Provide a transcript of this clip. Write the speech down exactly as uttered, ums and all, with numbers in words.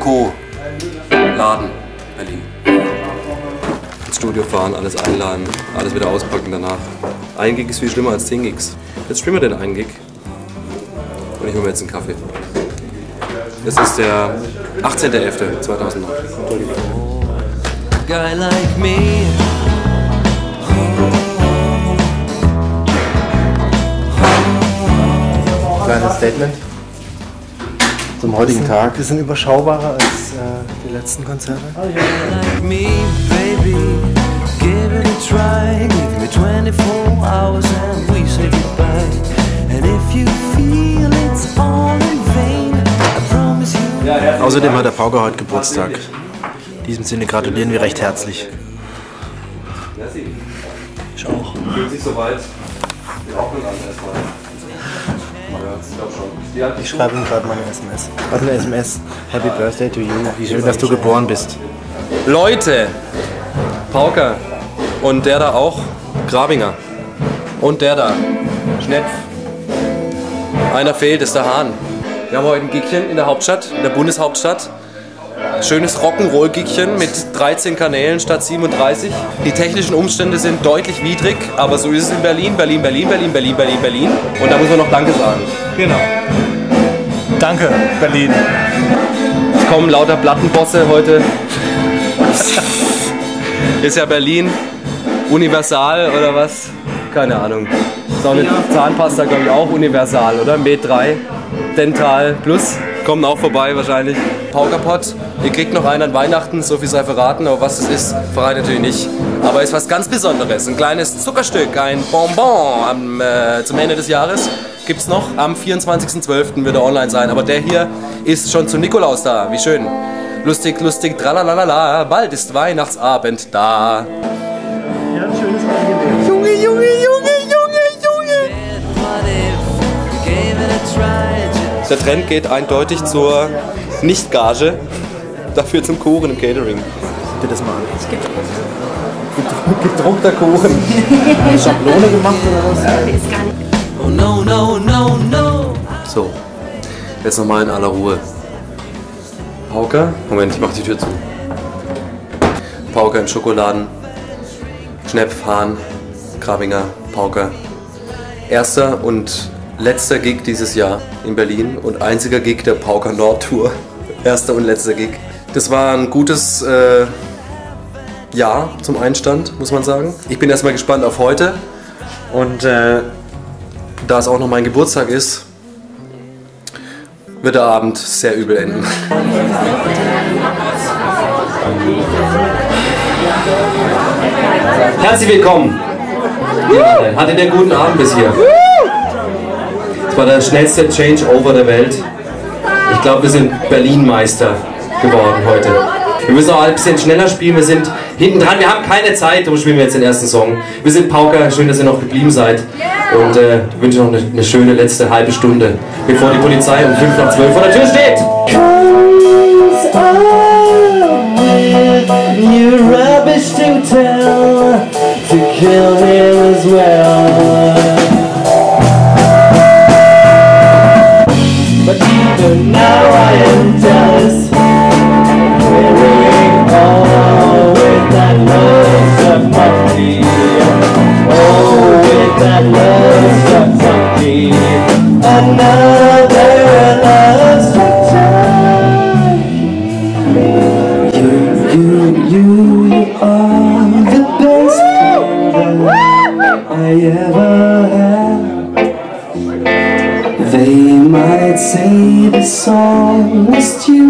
Co. Laden, Berlin. Ins Studio fahren, alles einladen, alles wieder auspacken danach. Ein Gig ist viel schlimmer als zehn Gigs. Jetzt spielen wir den einen Gig. Und ich hole mir jetzt einen Kaffee. Es ist der achtzehnter elfter zweitausendneun. Guy like me. Kleines Statement zum heutigen Tag. Wir sind überschaubarer als äh, die letzten Konzerte. Like me, baby. Give it a try. Give me twenty-four hours and we say goodbye. And if you feel it's all in vain, I promise you. Außerdem hat der Pauker heute Geburtstag. In diesem Sinne gratulieren wir recht herzlich. Ich auch. Fühlt sich soweit. Wir auch mit an erstmal. Ich schreibe ihm gerade meine S M S. Also eine S M S. Happy Birthday to you. Wie schön, dass du geboren bist. Leute! Pauker. Und der da auch. Grabinger. Und der da. Schnepf. Einer fehlt, ist der Hahn. Wir haben heute ein Gigchen in der Hauptstadt, in der Bundeshauptstadt. Schönes Rock'n'Roll-Gigchen mit dreizehn Kanälen statt siebenunddreißig. Die technischen Umstände sind deutlich widrig, aber so ist es in Berlin. Berlin, Berlin, Berlin, Berlin, Berlin, Berlin. Und da muss man noch Danke sagen. Genau. Danke, Berlin. Es kommen lauter Plattenbosse heute. Ist ja Berlin universal oder was? Keine Ahnung. Ist auch eine Zahnpasta, glaube ich, auch universal, oder? Med drei, Dental Plus. Kommen auch vorbei wahrscheinlich. Paukerpott, ihr kriegt noch einen an Weihnachten, so viel sei verraten, aber was es ist, verrate ich natürlich nicht. Aber es ist was ganz Besonderes, ein kleines Zuckerstück, ein Bonbon am, äh, zum Ende des Jahres. Gibt's noch, am vierundzwanzigsten zwölften wird er online sein, aber der hier ist schon zu Nikolaus da, wie schön. Lustig, lustig, tralalala, bald ist Weihnachtsabend da. Ja, ein schönes Angebot. Junge, Junge, Junge, Junge, Junge! Der Trend geht eindeutig zur Nicht-Gage, dafür zum Kuchen im Catering. Guck dir das mal an. Gedruckter Kuchen. Schablone gemacht oder was? Oh no, no, no, no. So, jetzt nochmal in aller Ruhe. Pauker, Moment, ich mach die Tür zu. Pauker in Schokoladen, Schnepf, Hahn, Grabinger, Pauker. Erster und letzter Gig dieses Jahr in Berlin und einziger Gig der Pauker Nord Tour. Erster und letzter Gig. Das war ein gutes äh, Jahr zum Einstand, muss man sagen. Ich bin erstmal gespannt auf heute und äh, da es auch noch mein Geburtstag ist, wird der Abend sehr übel enden. Herzlich willkommen! Hattet ihr einen guten Abend bis hier? Das war der schnellste Changeover der Welt. Ich glaube, wir sind Berlin-Meister geworden heute. Wir müssen auch ein bisschen schneller spielen, wir sind hinten dran, wir haben keine Zeit, darum spielen wir jetzt den ersten Song. Wir sind Pauker, schön, dass ihr noch geblieben seid und äh, wünsche noch eine, eine schöne letzte halbe Stunde, bevor die Polizei um fünf nach zwölf vor der Tür steht. But even now I am jealous, wearing all with that lust of monkey. Oh, with that lust of monkey. Another lust of time. You, you, you, you are the best friend I ever had. They might say the song was too